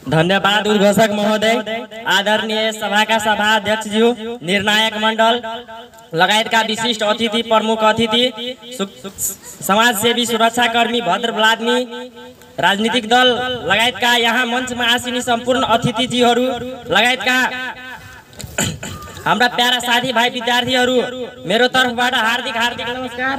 धन्यवाद उद्घोषक महोदय, आदरणीय सभाका सभाध्यक्ष ज्यू, निर्णायक मण्डल लगायतका विशिष्ट अतिथि, प्रमुख अतिथि, समाजसेवी, सुरक्षाकर्मी, भद्र व्लादमी, राजनीतिक दल लगायतका यहाँ मञ्चमा आसीनी सम्पूर्ण अतिथिजीहरू लगायतका हाम्रा प्यारा साथीभाइ विद्यार्थीहरू, मेरो तर्फबाट हार्दिक हार्दिक नमस्कार।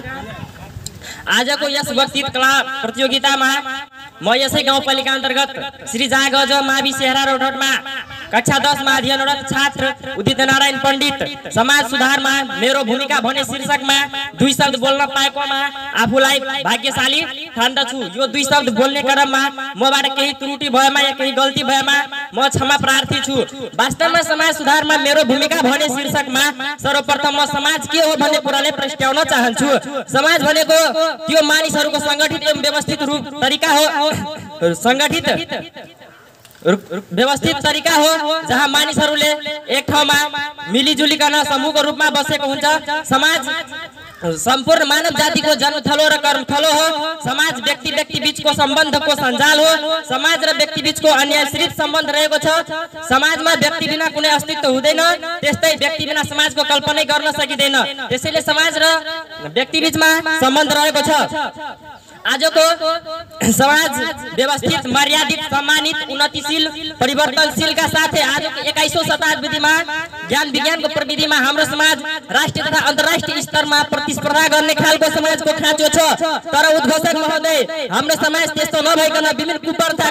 आजको यस वक्तृत्व कला प्रतियोगितामा म यसै गाउँपालिका अन्तर्गत श्री जागज मावि सेहरा रोडमा कक्षा 10 मा अध्ययनरत छात्र उदित नारायण पण्डित समाज सुधारमा मेरो भूमिका भन्ने शीर्षकमा 2 शब्द बोल्न पाएकोमा आफूलाई भाग्यशाली ठान्दछु। यो 2 शब्द बोल्ने क्रममा मबाट केही त्रुटि भएमा या केही गल्ती भएमा म क्षमा प्रार्थी छु। वास्तवमा समाज सुधारमा मेरो भूमिका भन्ने शीर्षकमा सर्वप्रथम म समाज के हो भन्ने कुराले प्रस्ट्याउन चाहन्छु। समाज भनेको त्यो मानिसहरूको संगठित एवं व्यवस्थित रूप तरिका हो, संगठित व्यवस्थित तरिका हो जहाँ मानिसहरूले एक ठाउँमा मिलिजुलिकन समूहको रूपमा बसेको हुन्छ। समाज सम्पूर्ण मानव जातिको जन्मथलो र कर्मथलो हो। समाज व्यक्ति व्यक्ति बीचको सम्बन्धको सञ्जाल हो। समाज र व्यक्ति बीचको अन्यायश्रित सम्बन्ध रहेको छ। समाजमा व्यक्ति बिना कुनै अस्तित्व हुँदैन, त्यस्तै व्यक्ति बिना समाजको कल्पना गर्न सकिँदैन। त्यसैले समाज र व्यक्ति बीचमा सम्बन्ध रहेको छ। आजको समाज व्यवस्थित, मर्यादित, सम्मानित, उन्नतिशील, परिवर्तनशीलका साथै आजको 21औं शताब्दीमा ज्ञान विज्ञानको प्रविधिमा हाम्रो समाज राष्ट्रिय तथा अन्तर्राष्ट्रिय स्तरमा प्रतिस्पर्धा गर्ने खालको समाजको खाँचो छ। तर उद्घोषक महोदय, हाम्रो समाज त्यस्तो नभइकन विभिन्न कुप्रथा,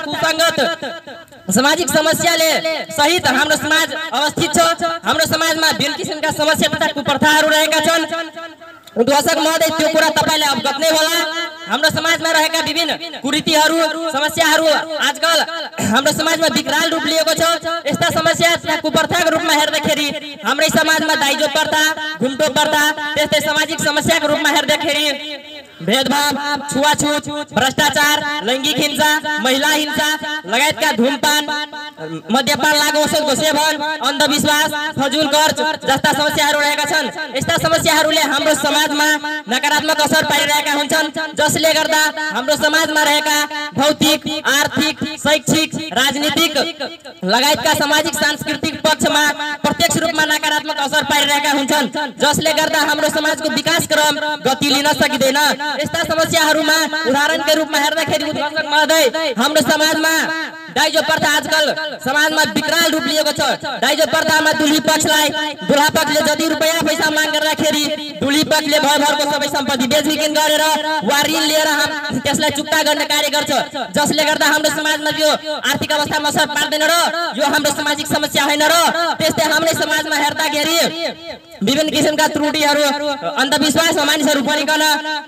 कुसङ्गत सामाजिक समस्याले सहित हाम्रो समाज अवस्थित छ। हाम्रो समाजमा विभिन्न किसिमका समस्या तथा कुप्रथाहरू रहेका छन्। उद्घोषक महोदय, त्यो कुरा तपाईले अवगत नै होला। हाम्रो समाजमा रहेका विभिन्न कुरीतिहरू, समस्याहरू आजकल हाम्रो समाजमा विकराल रूप लिएको छ। यस्ता समस्या कुप्रथाको रूपमा हेर्दाखेरि हाम्रै समाजमा दाइजो प्रथा, घुम्टो प्रथा, त्यस्तै सामाजिक समस्याको रूपमा हेर्दाखेरि भेदभाव, छुवाछुत, भ्रष्टाचार, लैङ्गिक हिंसा, महिला हिंसा लगायतका धूमपान, मद्यपान, लागु औषधको सेवन, अन्धविश्वास, फजुल खर्च जस्ता समस्याहरू रहेका छन्। यस्ता समस्याहरूले हाम्रो समाजमा नकारात्मक असर पारिरहेका हुन्छन्, जसले गर्दा हाम्रो समाजमा रहेका भौतिक, आर्थिक, शैक्षिक, राजनीतिक लगायतका सामाजिक सांस्कृतिक पक्षमा प्रत्यक्ष रूपमा नकारात्मक असर पारिरहेका हुन्छन्, जसले गर्दा हाम्रो समाजको विकास क्रम गति लिन सकिँदैन। यस्ता समस्याहरूमा उदाहरणका रूपमा हेर्दाखेरि उद्घोषक महोदय, हाम्रो समाजमा दाइजो प्रथा आजकल समाजमा विकराल रूप लिएको छ। दाइजो प्रथामा दुल्ही पक्षलाई दुल्हा पक्षले जति रुपैयाँ पैसा माग गर्दाखेरि दुल्ही पक्षले भरभरको सबै सम्पत्ति बेचबिखन गरेर वा ऋण लिएर त्यसलाई चुक्ता गर्ने कार्य गर्छ, जसले गर्दा हाम्रो समाजमा त्यो आर्थिक अवस्थामा असर पार्दैन र यो हाम्रो सामाजिक समस्या होइन। र त्यस्तै हाम्रो समाजमा हेर्दाखेरि विभिन्न किसिमका त्रुटिहरू, अन्धविश्वासमा मानिसहरू परिकन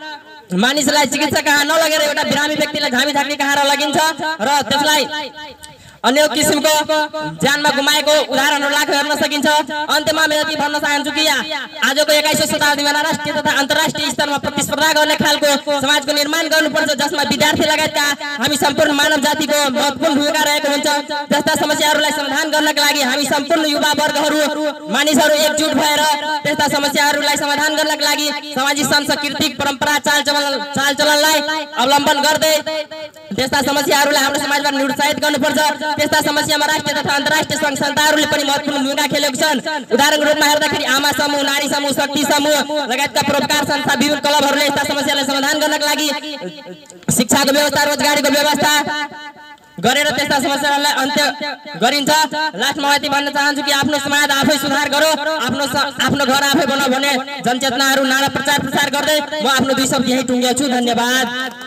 मानिसलाई चिकित्सा कहाँ नलगेर एउटा बिरामी व्यक्तिलाई झामी झाँक्री कहाँ लगिन्छ र त्यसलाई अन्य किसिमको ज्यानमा गुमाएको उदाहरणहरूलाई हेर्न सकिन्छ। अन्त्यमा म यति भन्न चाहन्छु कि आजको 21औं शताब्दीमा राष्ट्रिय तथा अन्तर्राष्ट्रिय स्तरमा प्रतिस्पर्धा गर्ने खालको समाजको निर्माण गर्नुपर्छ, जसमा विद्यार्थी लगायतका हामी सम्पूर्ण मानव जातिको महत्त्वपूर्ण भूमिका रहेको हुन्छ। जस्ता समस्याहरूलाई समाधान गर्नका लागि हामी सम्पूर्ण युवा वर्गहरू, मानिसहरू एकजुट भएर त्यस्ता समस्याहरूलाई समाधान गर्नका लागि सामाजिक सांस्कृतिक परम्परा, चालचलनलाई अवलम्बन गर्दै त्यस्ता समस्याहरूलाई हाम्रो समाजबाट निरुत्साहित गर्नुपर्छ। त्यस्ता समस्यामा राष्ट्रिय तथा अन्तर्राष्ट्रिय सङ्घ संस्थाहरूले पनि महत्त्वपूर्ण भूमिका खेलेको छन्। उदाहरणको रूपमा हेर्दाखेरि आमा समूह, नारी समूह, शक्ति समूह लगायतका परोपकार संस्था, विभिन्न क्लबहरूले यस्ता समस्यालाई समाधान गर्नका लागि शिक्षाको व्यवस्था, रोजगारीको व्यवस्था गरेर त्यस्ता समस्याहरूलाई अन्त्य गरिन्छ। लास्टमा यति भन्न चाहन्छु कि आफ्नो समाज आफै सुधार गरो, आफ्नो घर आफै बनाऊ भन्ने जनचेतनाहरू नारा प्रचार गर्दै म आफ्नो 2 शब्द यही टुङ्ग्याउँछु। धन्यवाद।